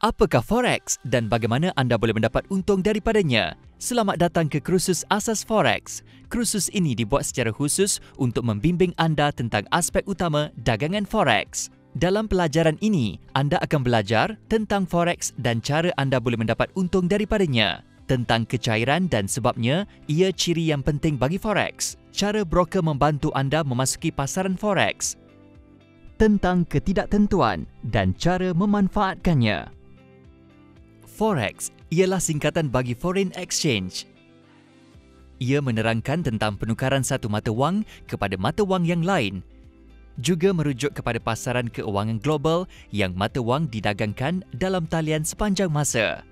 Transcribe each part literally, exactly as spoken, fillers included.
Apakah Forex dan bagaimana anda boleh mendapat untung daripadanya? Selamat datang ke kursus Asas Forex. Kursus ini dibuat secara khusus untuk membimbing anda tentang aspek utama dagangan Forex. Dalam pelajaran ini, anda akan belajar tentang Forex dan cara anda boleh mendapat untung daripadanya. Tentang kecairan dan sebabnya, ia ciri yang penting bagi Forex. Cara broker membantu anda memasuki pasaran Forex. Tentang ketidaktentuan dan cara memanfaatkannya. Forex ialah singkatan bagi Foreign Exchange. Ia menerangkan tentang penukaran satu mata wang kepada mata wang yang lain. Juga merujuk kepada pasaran keuangan global yang mata wang didagangkan dalam talian sepanjang masa.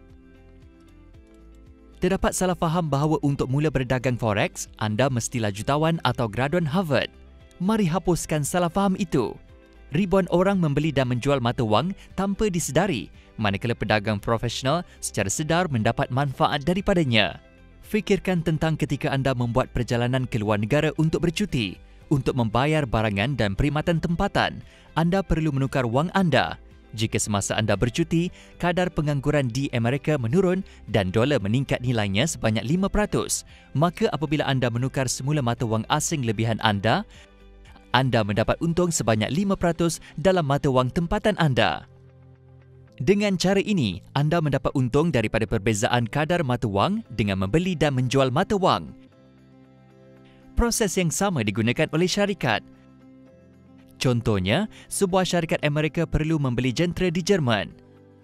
Terdapat salah faham bahawa untuk mula berdagang Forex, anda mestilah jutawan atau graduan Harvard. Mari hapuskan salah faham itu. Ribuan orang membeli dan menjual mata wang tanpa disedari, manakala pedagang profesional secara sedar mendapat manfaat daripadanya. Fikirkan tentang ketika anda membuat perjalanan ke luar negara untuk bercuti. Untuk membayar barangan dan perkhidmatan tempatan, anda perlu menukar wang anda. Jika semasa anda bercuti, kadar pengangguran di Amerika menurun dan dolar meningkat nilainya sebanyak lima peratus, maka apabila anda menukar semula mata wang asing lebihan anda, anda mendapat untung sebanyak lima peratus dalam mata wang tempatan anda. Dengan cara ini, anda mendapat untung daripada perbezaan kadar mata wang dengan membeli dan menjual mata wang. Proses yang sama digunakan oleh syarikat. Contohnya, sebuah syarikat Amerika perlu membeli jentera di Jerman.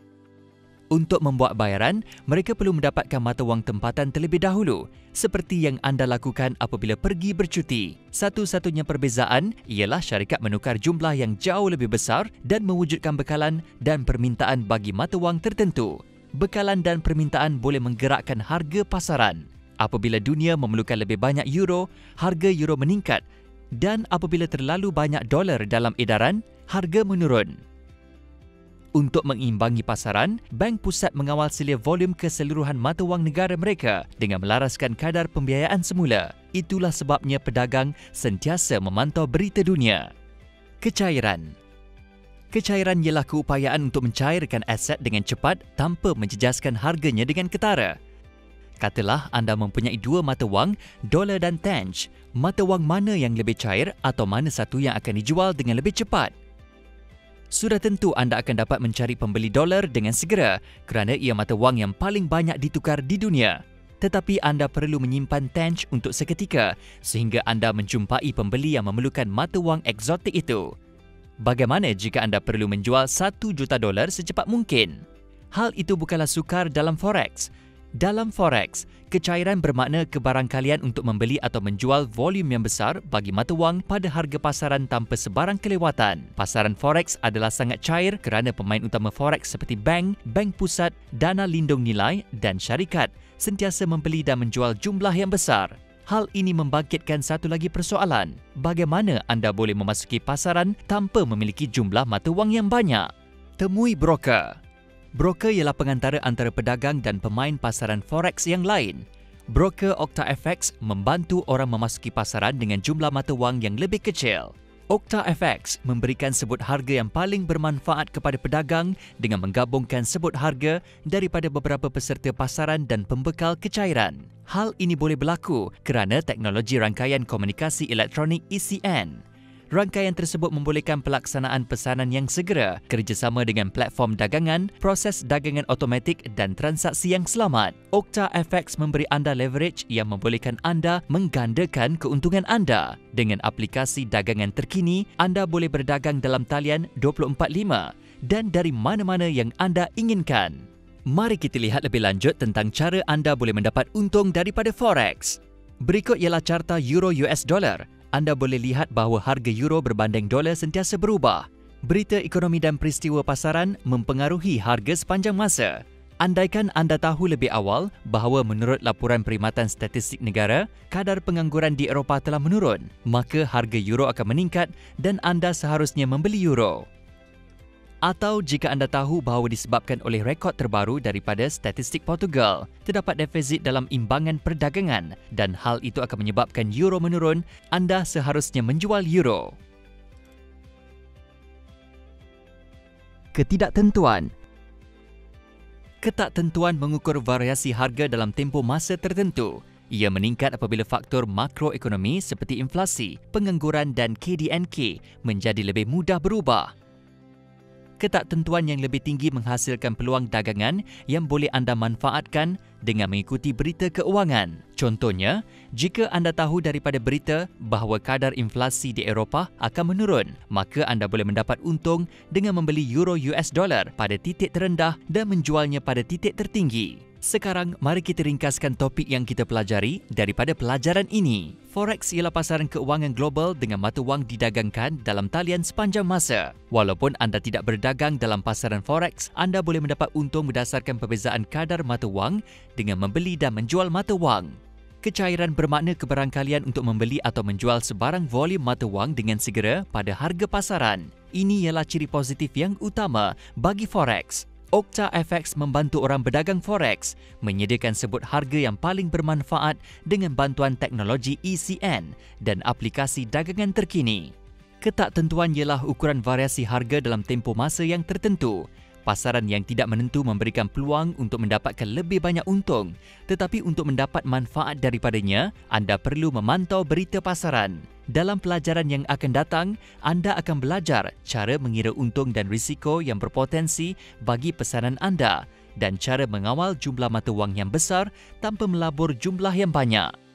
Untuk membuat bayaran, mereka perlu mendapatkan mata wang tempatan terlebih dahulu, seperti yang anda lakukan apabila pergi bercuti. Satu-satunya perbezaan ialah syarikat menukar jumlah yang jauh lebih besar dan mewujudkan bekalan dan permintaan bagi mata wang tertentu. Bekalan dan permintaan boleh menggerakkan harga pasaran. Apabila dunia memerlukan lebih banyak euro, harga euro meningkat, dan apabila terlalu banyak dolar dalam edaran, harga menurun. Untuk mengimbangi pasaran, Bank Pusat mengawal selia volume keseluruhan mata wang negara mereka dengan melaraskan kadar pembiayaan semula. Itulah sebabnya pedagang sentiasa memantau berita dunia. Kecairan. Kecairan ialah keupayaan untuk mencairkan aset dengan cepat tanpa menjejaskan harganya dengan ketara. Katalah anda mempunyai dua mata wang, dolar dan tenge. Mata wang mana yang lebih cair atau mana satu yang akan dijual dengan lebih cepat? Sudah tentu anda akan dapat mencari pembeli dolar dengan segera kerana ia mata wang yang paling banyak ditukar di dunia. Tetapi anda perlu menyimpan tenge untuk seketika sehingga anda menjumpai pembeli yang memerlukan mata wang eksotik itu. Bagaimana jika anda perlu menjual satu juta dolar secepat mungkin? Hal itu bukanlah sukar dalam Forex. Dalam Forex, kecairan bermakna kebarangkalian untuk membeli atau menjual volume yang besar bagi mata wang pada harga pasaran tanpa sebarang kelewatan. Pasaran Forex adalah sangat cair kerana pemain utama Forex seperti bank, bank pusat, dana lindung nilai dan syarikat sentiasa membeli dan menjual jumlah yang besar. Hal ini membangkitkan satu lagi persoalan. Bagaimana anda boleh memasuki pasaran tanpa memiliki jumlah mata wang yang banyak? Temui broker. Broker ialah pengantara antara pedagang dan pemain pasaran Forex yang lain. Broker OctaFX membantu orang memasuki pasaran dengan jumlah mata wang yang lebih kecil. OctaFX memberikan sebut harga yang paling bermanfaat kepada pedagang dengan menggabungkan sebut harga daripada beberapa peserta pasaran dan pembekal kecairan. Hal ini boleh berlaku kerana teknologi rangkaian komunikasi elektronik E C N. Rangkaian tersebut membolehkan pelaksanaan pesanan yang segera, kerjasama dengan platform dagangan, proses dagangan automatik dan transaksi yang selamat. OctaFX memberi anda leverage yang membolehkan anda menggandakan keuntungan anda. Dengan aplikasi dagangan terkini, anda boleh berdagang dalam talian dua puluh empat lima dan dari mana-mana yang anda inginkan. Mari kita lihat lebih lanjut tentang cara anda boleh mendapat untung daripada Forex. Berikut ialah carta euro U S dollar. Anda boleh lihat bahawa harga euro berbanding dolar sentiasa berubah. Berita ekonomi dan peristiwa pasaran mempengaruhi harga sepanjang masa. Andaikan anda tahu lebih awal bahawa menurut laporan Perkhidmatan Statistik Negara, kadar pengangguran di Eropah telah menurun, maka harga euro akan meningkat dan anda seharusnya membeli euro. Atau jika anda tahu bahawa disebabkan oleh rekod terbaru daripada statistik Portugal, terdapat defisit dalam imbangan perdagangan dan hal itu akan menyebabkan euro menurun, anda seharusnya menjual euro. Ketidaktentuan. Ketaktentuan mengukur variasi harga dalam tempoh masa tertentu. Ia meningkat apabila faktor makroekonomi seperti inflasi, pengangguran dan K D N K menjadi lebih mudah berubah. Ketaktentuan yang lebih tinggi menghasilkan peluang dagangan yang boleh anda manfaatkan dengan mengikuti berita keuangan. Contohnya, jika anda tahu daripada berita bahawa kadar inflasi di Eropah akan menurun, maka anda boleh mendapat untung dengan membeli euro U S dollar pada titik terendah dan menjualnya pada titik tertinggi. Sekarang, mari kita ringkaskan topik yang kita pelajari daripada pelajaran ini. Forex ialah pasaran keuangan global dengan mata wang didagangkan dalam talian sepanjang masa. Walaupun anda tidak berdagang dalam pasaran forex, anda boleh mendapat untung berdasarkan perbezaan kadar mata wang dengan membeli dan menjual mata wang. Kecairan bermakna keberangkalian untuk membeli atau menjual sebarang volume mata wang dengan segera pada harga pasaran. Ini ialah ciri positif yang utama bagi forex. OctaFX membantu orang berdagang forex menyediakan sebut harga yang paling bermanfaat dengan bantuan teknologi E C N dan aplikasi dagangan terkini. Ketaktentuan ialah ukuran variasi harga dalam tempoh masa yang tertentu. Pasaran yang tidak menentu memberikan peluang untuk mendapatkan lebih banyak untung, tetapi untuk mendapat manfaat daripadanya, anda perlu memantau berita pasaran. Dalam pelajaran yang akan datang, anda akan belajar cara mengira untung dan risiko yang berpotensi bagi pesanan anda dan cara mengawal jumlah mata wang yang besar tanpa melabur jumlah yang banyak.